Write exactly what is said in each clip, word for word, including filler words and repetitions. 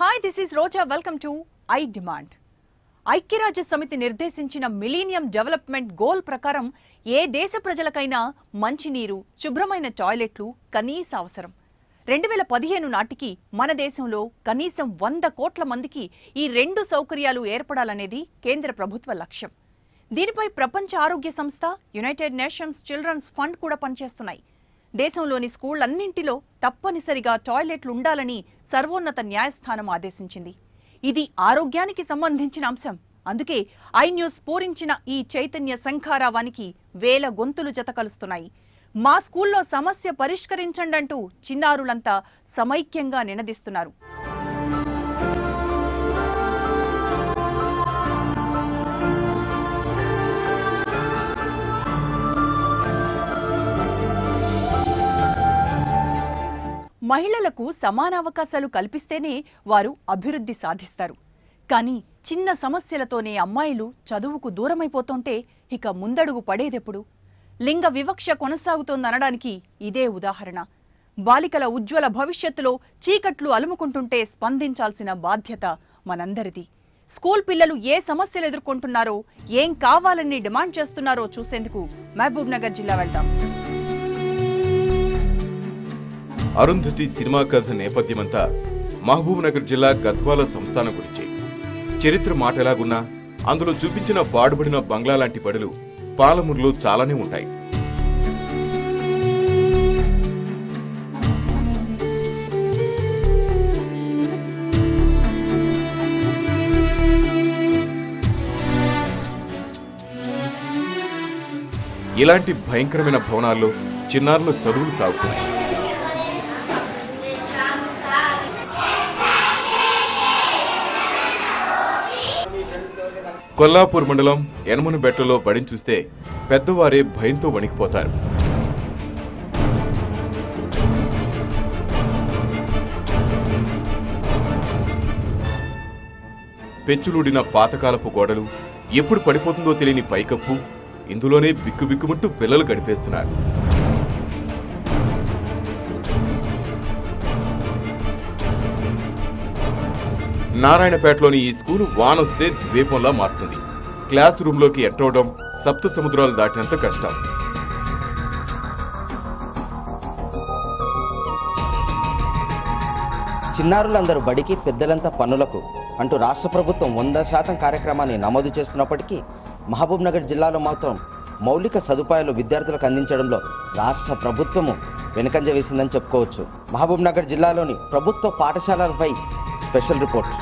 Hi, this is Roja. Welcome to I Demand. ఐక్యరాజ్య సమితి నిర్దేశించిన మిలీనియం డెవలప్మెంట్ గోల్ ప్రకారం ఏ దేశ ప్రజలకైనా మంచినీరు, శుభ్రమైన టాయిలెట్లు కనీస అవసరం. రెండు వేల పదిహేను నాటికి మన దేశంలో కనీసం వంద కోట్ల మందికి ఈ రెండు సౌకర్యాలు ఏర్పడాలనేది కేంద్ర ప్రభుత్వ లక్ష్యం. దీనిపై ప్రపంచ ఆరోగ్య సంస్థ, యునైటెడ్ నేషన్స్ చిల్డ్రన్స్ ఫండ్ కూడా పనిచేస్తున్నాయి. దేశంలోని స్కూళ్లన్నింటిలో తప్పనిసరిగా టాయిలెట్లు ఉండాలని సర్వోన్నత న్యాయస్థానం ఆదేశించింది. ఇది ఆరోగ్యానికి సంబంధించిన అంశం. అందుకే ఐ న్యూస్ పూరించిన ఈ చైతన్య సంఖారావానికి వేల గొంతులు జతకలుస్తున్నాయి. మా స్కూల్లో సమస్య పరిష్కరించండంటూ చిన్నారులంతా సమైక్యంగా నినదిస్తున్నారు. మహిళలకు సమాన అవకాశాలు కల్పిస్తేనే వారు అభివృద్ధి సాధిస్తారు. కానీ చిన్న సమస్యలతోనే అమ్మాయిలు చదువుకు దూరమైపోతుంటే ఇక ముందడుగు పడేదెప్పుడు? లింగ వివక్ష కొనసాగుతోందనడానికి ఇదే ఉదాహరణ. బాలికల ఉజ్వల భవిష్యత్తులో చీకట్లు అలుముకుంటుంటే స్పందించాల్సిన బాధ్యత మనందరిది. స్కూల్ పిల్లలు ఏ సమస్యలు ఎదుర్కొంటున్నారో, ఏం కావాలని డిమాండ్ చేస్తున్నారో చూసేందుకు మహబూబ్ నగర్ జిల్లా వెళ్తాం. అరుంధతి సినిమా కథ నేపథ్యమంతా మహబూబ్ నగర్ జిల్లా గద్వాల సంస్థానం గురించి. చరిత్ర మాట ఎలాగున్నా అందులో చూపించిన పాడుబడిన బంగ్లా లాంటి బడులు పాలమూరులో చాలానే ఉంటాయి. ఇలాంటి భయంకరమైన భవనాల్లో చిన్నారులు చదువులు సాగుతున్నాయి. కొల్లాపూర్ మండలం యనమనబెట్టలో బడిని చూస్తే పెద్దవారే భయంతో వణికిపోతారు. పెచ్చులుడిన పాతకాలపు గోడలు, ఎప్పుడు పడిపోతుందో తెలియని పైకప్పు, ఇందులోనే బిక్కుబిక్కుమంటూ పిల్లలు గడిపేస్తున్నారు. నారాయణపేటలోని ఈ స్కూలు వానొస్తే ద్వీపంలా మారుతుంది. క్లాస్ రూమ్లోకి ఎంట్రవడం సప్త సముద్రాలు దాటినంత కష్టం. చిన్నారులందరూ బడికి, పెద్దలంతా పన్నులకు అంటూ రాష్ట్ర ప్రభుత్వం వంద శాతం కార్యక్రమాన్ని నమోదు చేస్తున్నప్పటికీ మహబూబ్ నగర్ జిల్లాలో మాత్రం మౌలిక సదుపాయాలు విద్యార్థులకు అందించడంలో రాష్ట్ర ప్రభుత్వము వెనుకంజ వేసిందని చెప్పుకోవచ్చు. మహబూబ్ నగర్ జిల్లాలోని ప్రభుత్వ పాఠశాలలపై స్పెషల్ రిపోర్ట్.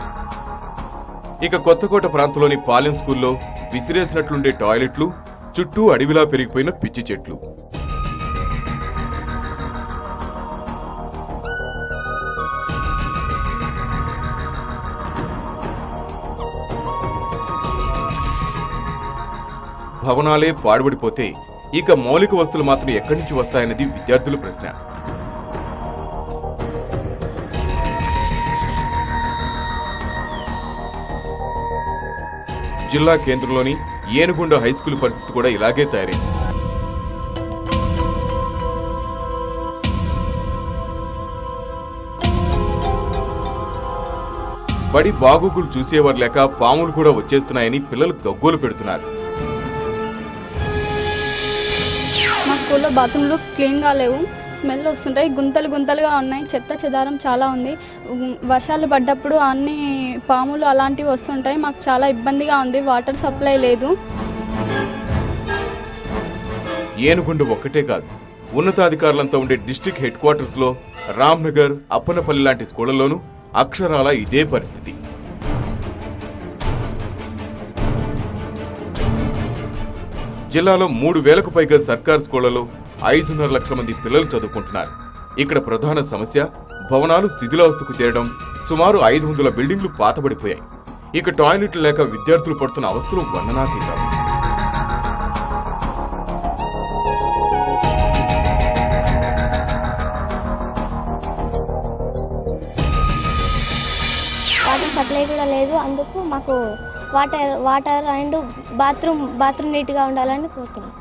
ఇక కొత్తకోట ప్రాంతంలోని పాలెం స్కూల్లో విసిరేసినట్లుండే టాయిలెట్లు, చుట్టూ అడవిలా పెరిగిపోయిన పిచ్చి చెట్లు. భవనాలే పాడుబడిపోతే ఇక మౌలిక వస్తువులు మాత్రం ఎక్కడి నుంచి వస్తాయన్నది విద్యార్థుల ప్రశ్న. జిల్లా కేంద్రంలోని ఏనుగుండ హైస్కూల్ పరిస్థితి కూడా ఇలాగే తయారైంది. బడి బాగోగులు చూసేవారు లేక పాములు కూడా వచ్చేస్తున్నాయని పిల్లలు గగ్గోలు పెడుతున్నారు. మా స్కూల్లో బాత్రూంలు క్లీన్గా లేవు, స్మెల్ వస్తుంటాయి, గుంతలు గుంతలుగా ఉన్నాయి, చెత్త చెదారం చాలా ఉంది. వర్షాలు పడ్డప్పుడు అన్ని పాములు అలాంటివి వస్తుంటాయి. మాకు చాలా ఇబ్బందిగా ఉంది, వాటర్ సప్లై లేదు. ఏనుగుండ ఒక్కటే కాదు, ఉన్నతాధికారులంతా ఉండే డిస్ట్రిక్ట్ హెడ్ క్వార్టర్స్లో రామ్నగర్, అప్పనపల్లి లాంటి స్కూళ్లలోనూ అక్షరాల ఇదే పరిస్థితి. జిల్లాలో మూడు వేలకు పైగా సర్కారు స్కూళ్లలో ఐదున్నర లక్షల మంది పిల్లలు చదువుకుంటున్నారు. ఇక్కడ ప్రధాన సమస్య భవనాలు శిథిలావస్థకు చేరడం. సుమారు ఐదు వందల బిల్డింగ్లు పాతబడిపోయాయి. ఇక టాయిలెట్లు లేక విద్యార్థులు పడుతున్న అవస్థలు వర్ణనాతీతం. వాటర్ సప్లై కూడా లేదు. అందుకు మాకు water water and bathroom bathroom నీట్గా ఉండాలని కోరుతున్నాం.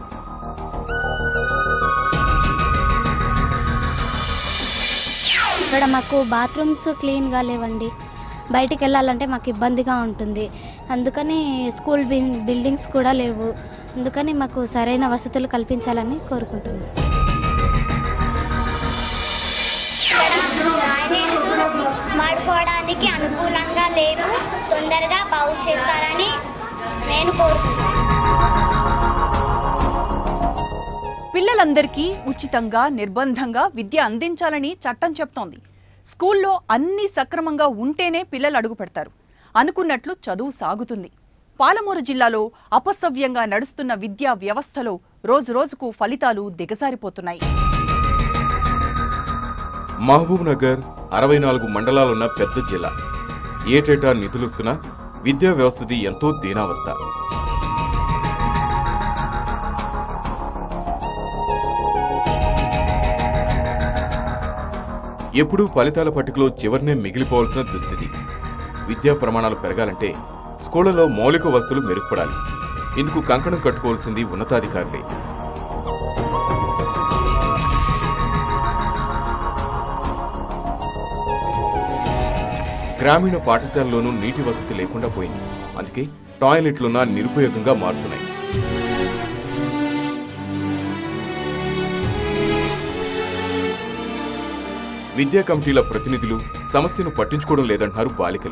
ఇక్కడ మాకు బాత్రూమ్స్ క్లీన్గా లేవండి. బయటికి వెళ్ళాలంటే మాకు ఇబ్బందిగా ఉంటుంది. అందుకని స్కూల్ బిల్డింగ్స్ కూడా లేవు. అందుకని మాకు సరైన వసతులు కల్పించాలని కోరుకుంటున్నాం. మాడుకోవడానికి అనుకూలంగా లేవు, తొందరగా బాగు చేస్తారని నేను కోరుకుంటున్నాను. పిల్లలందరికీ ఉచితంగా నిర్బంధంగా విద్య అందించాలని చట్టం చెప్తోంది. స్కూల్లో అన్ని సక్రమంగా ఉంటేనే పిల్లలు అడుగు పెడతారు, అనుకున్నట్లు చదువు సాగుతుంది. పాలమూరు జిల్లాలో అపసవ్యంగా నడుస్తున్న విద్యా వ్యవస్థలో రోజు రోజుకు ఫలితాలు దిగజారిపోతున్నాయి. మహబూబ్ నగర్ అరవై నాలుగు మండలాలున్న పెద్ద జిల్లా. ఏటేటా నిధులుస్తున్నా విద్యా వ్యవస్థది ఎంతో దీనావస్థ. ఎప్పుడూ ఫలితాల పట్టికలో చివరినే మిగిలిపోవాల్సిన దుస్థితి. విద్యా ప్రమాణాలు పెరగాలంటే స్కూళ్లలో మౌలిక వసతులు మెరుగుపడాలి. ఇందుకు కంకణం కట్టుకోవాల్సింది ఉన్నతాధికారులే. గ్రామీణ పాఠశాలలోనూ నీటి వసతి లేకుండా పోయింది. అందుకే టాయిలెట్లున్నా నిరుపయోగంగా మారుతున్నాయి. విద్యా కమిటీల ప్రతినిధులు సమస్యను పట్టించుకోవడం లేదంటున్నారు బాలికలు.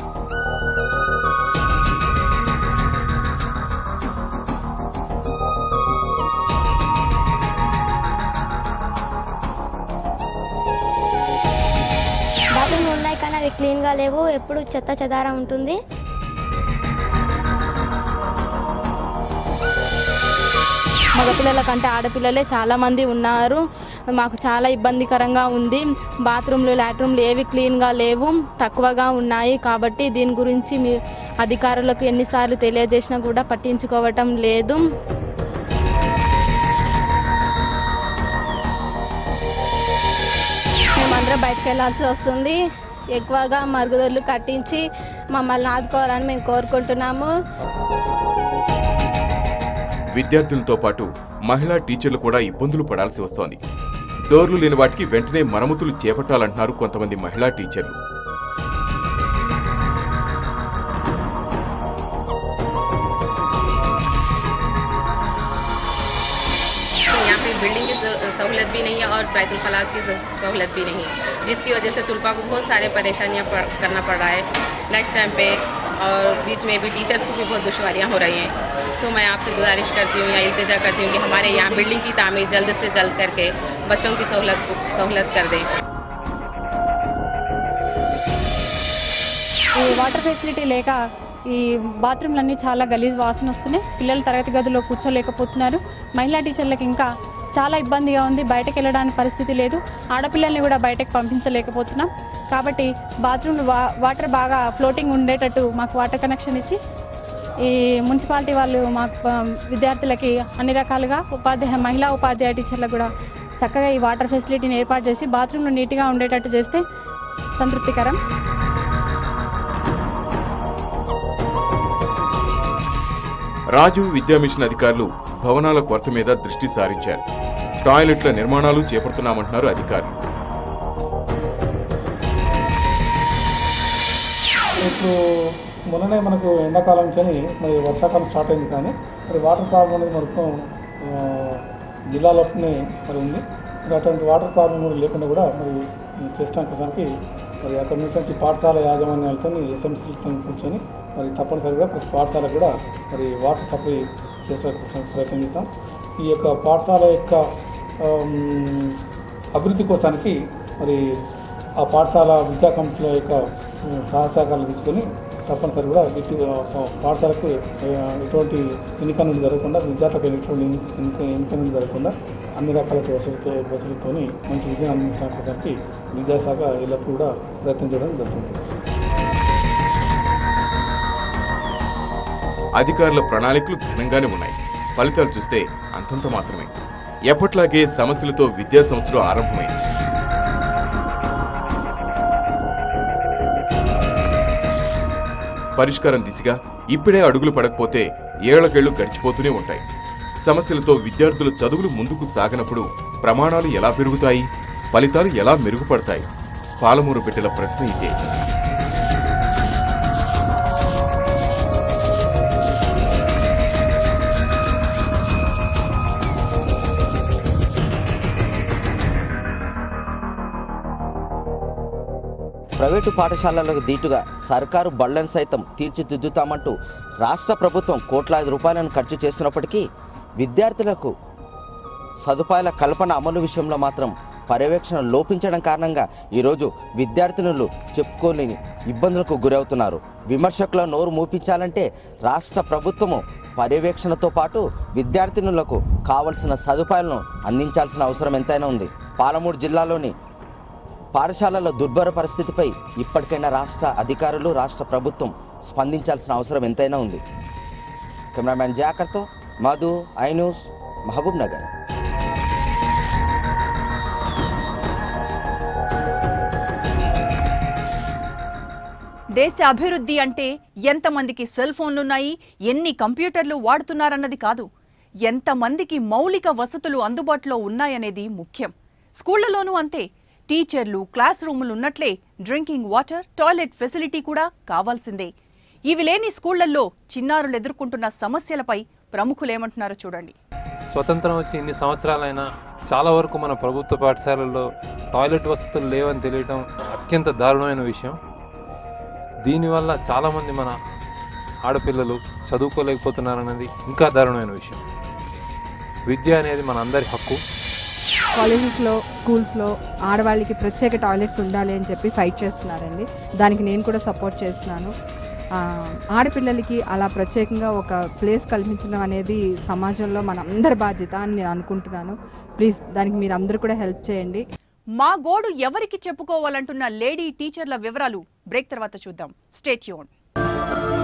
బాత్రూమ్లు ఉన్నాయి కానీ అవి క్లీన్గా లేవు, ఎప్పుడు చెత్త చెదారం ఉంటుంది. మగపిల్లల కంటే ఆడపిల్లలే చాలామంది ఉన్నారు. మాకు చాలా ఇబ్బందికరంగా ఉంది. బాత్రూమ్లు లాట్రూమ్లు ఏవి క్లీన్గా లేవు, తక్కువగా ఉన్నాయి. కాబట్టి దీని గురించి మీ అధికారులకు ఎన్నిసార్లు తెలియజేసినా కూడా పట్టించుకోవటం లేదు. మేమందరం బయటకు వెళ్ళాల్సి వస్తుంది. ఎక్కువగా మరుగుదొడ్లు కట్టించి మమ్మల్ని ఆదుకోవాలని మేము కోరుకుంటున్నాము. విద్యార్థులతో పాటు మహిళా టీచర్లు కూడా ఇబ్బందులు పడాల్సి వస్తోంది. డోర్లు లేని వాటికి వెంటనే మరమ్మతులు చేపట్టాలంటున్నారు కొంతమంది మహిళా టీచర్లు. यहाँ पे बिल्डिंग की सहूलत भी नहीं है और बैतुल खला की सहूलत भी नहीं है, जिसकी वजह से तुलपा को बहुत सारे परेशानियां करना पड़ रहा है लंच टाइम पे, और बीच में भी टीचर्स को भी बहुत दुश्वारियां हो रही हैं. तो मैं आपसे गुजारिश करती हूँ या इल्तिजा करती हूँ कि हमारे यहाँ बिल्डिंग की तामीर जल्द से जल्द करके बच्चों की सहूलत सहूलत कर दें. వాటర్ ఫెసిలిటీ లేక ఈ బాత్రూమ్లన్నీ చాలా గలీజ్ వాసన వస్తున్నాయి. పిల్లలు తరగతి గదిలో కూర్చోలేకపోతున్నారు. మహిళా టీచర్లకు ఇంకా చాలా ఇబ్బందిగా ఉంది. బయటకు వెళ్ళడానికి పరిస్థితి లేదు. ఆడపిల్లల్ని కూడా బయటకు పంపించలేకపోతున్నాం. కాబట్టి బాత్రూమ్ వా వాటర్ బాగా ఫ్లోటింగ్ ఉండేటట్టు మాకు వాటర్ కనెక్షన్ ఇచ్చి ఈ మున్సిపాలిటీ వాళ్ళు మాకు విద్యార్థులకి అన్ని రకాలుగా ఉపాధ్యాయ మహిళా ఉపాధ్యాయ టీచర్లకు కూడా చక్కగా ఈ వాటర్ ఫెసిలిటీని ఏర్పాటు చేసి బాత్రూమ్లు నీట్గా ఉండేటట్టు చేస్తే సంతృప్తికరం. రాజు విద్యా మిషన్ అధికారులు భవనాల కొరత మీద దృష్టి సారించారు. టాయిలెట్ల నిర్మాణాలు చేపడుతున్నామంటున్నారు అధికారులు. ఇప్పుడు మొన్ననే మనకు ఎండాకాలం చని మరి వర్షాకాలం స్టార్ట్ అయింది, కానీ మరి వాటర్ ప్రాబ్లం అనేది మొత్తం జిల్లాలోనే మరి ఉంది. మరి అటువంటి వాటర్ ప్రాబ్లం లేకుండా కూడా మరి చేస్తాం కోసానికి మరి అక్కడ ఉన్నటువంటి పాఠశాల యాజమాన్యాలతో ఎస్ఎంసీలతో కూర్చొని మరి తప్పనిసరిగా ప్రతి పాఠశాలకు కూడా మరి వాటర్ సప్లై చేసే కోసం ప్రయత్నం చేస్తాం. ఈ యొక్క పాఠశాల యొక్క అభివృద్ధి కోసానికి మరి ఆ పాఠశాల విద్యా కమిటీల యొక్క సహసహకారాలు తీసుకొని తప్పనిసరి కూడా ఇటు పాఠశాలకు ఎటువంటి ఎన్నిక నుండి జరగకుండా, విద్యార్థులకు ఎటువంటి ఎన్నిక నుండి జరగకుండా అన్ని రకాల వసతులతో వసతులతో మంచి విద్యను అందించడం కోసానికి విద్యాశాఖ ఎల్లప్పుడూ కూడా ప్రయత్నం చేయడం జరుగుతుంది. అధికారుల ప్రణాళికలు ఘనంగానే ఉన్నాయి. ఫలితాలు చూస్తే అంతంత మాత్రమే. ఎప్పట్లాగే సమస్యలతో విద్యా సంవత్సరం ఆరంభమైంది. పరిష్కారం దిశగా ఇప్పుడే అడుగులు పడకపోతే ఏళ్లకేళ్లు గడిచిపోతూనే ఉంటాయి. సమస్యలతో విద్యార్థుల చదువులు ముందుకు సాగనప్పుడు ప్రమాణాలు ఎలా పెరుగుతాయి, ఫలితాలు ఎలా మెరుగుపడతాయి? పాలమూరు బిడ్డల ప్రశ్న ఇదే. ప్రైవేటు పాఠశాలలకు దీటుగా సర్కారు బళ్లను సైతం తీర్చిదిద్దుతామంటూ రాష్ట్ర ప్రభుత్వం కోట్లాది రూపాయలను ఖర్చు చేస్తున్నప్పటికీ విద్యార్థులకు సదుపాయాల కల్పన అమలు విషయంలో మాత్రం పర్యవేక్షణ లోపించడం కారణంగా ఈరోజు విద్యార్థినులు చెప్పుకోలేని ఇబ్బందులకు గురవుతున్నారు. విమర్శకుల నోరు మూపించాలంటే రాష్ట్ర ప్రభుత్వము పర్యవేక్షణతో పాటు విద్యార్థినులకు కావలసిన సదుపాయాలను అందించాల్సిన అవసరం ఎంతైనా ఉంది. పాలమూరు జిల్లాలోని పాఠశాలల దుర్భర పరిస్థితిపై ఇప్పటికైనా రాష్ట్ర అధికారులు రాష్ట్ర ప్రభుత్వం స్పందించాల్సిన అవసరం ఎంతైనా ఉంది. కెమెరామ్యాన్ జాకర్తో మధు, ఐ న్యూస్, మహబూబ్ నగర్. దేశ అభివృద్ధి అంటే ఎంతమందికి సెల్ ఫోన్లున్నాయి, ఎన్ని కంప్యూటర్లు వాడుతున్నారన్నది కాదు, ఎంతమందికి మౌలిక వసతులు అందుబాటులో ఉన్నాయనేది ముఖ్యం. స్కూళ్లలోనూ అంతే. టీచర్లు, క్లాస్ రూములు ఉన్నట్లే డ్రింకింగ్ వాటర్, టాయిలెట్ ఫెసిలిటీ కూడా కావాల్సిందే. ఇవి లేని స్కూళ్లలో చిన్నారులు ఎదుర్కొంటున్న సమస్యలపై ప్రముఖులేమంటున్నారో చూడండి. స్వతంత్రం వచ్చి ఇన్ని సంవత్సరాలైనా చాలా వరకు మన ప్రభుత్వ పాఠశాలల్లో టాయిలెట్ వసతులు లేవని తెలియటం అత్యంత దారుణమైన విషయం. దీనివల్ల చాలామంది మన ఆడపిల్లలు చదువుకోలేకపోతున్నారన్నది ఇంకా దారుణమైన విషయం. విద్య అనేది మన అందరి హక్కు. కాలేజెస్లో, స్కూల్స్లో ఆడవాళ్ళకి ప్రత్యేక టాయిలెట్స్ ఉండాలి అని చెప్పి ఫైట్ చేస్తున్నారండి. దానికి నేను కూడా సపోర్ట్ చేస్తున్నాను. ఆడపిల్లలకి అలా ప్రత్యేకంగా ఒక ప్లేస్ కల్పించడం అనేది సమాజంలో మన అందరి బాధ్యత అని నేను అనుకుంటున్నాను. ప్లీజ్ దానికి మీరు అందరూ కూడా హెల్ప్ చేయండి. మా గోడు ఎవరికి చెప్పుకోవాలంటున్న లేడీ టీచర్ల వివరాలు బ్రేక్ తర్వాత చూద్దాం. Stay tune.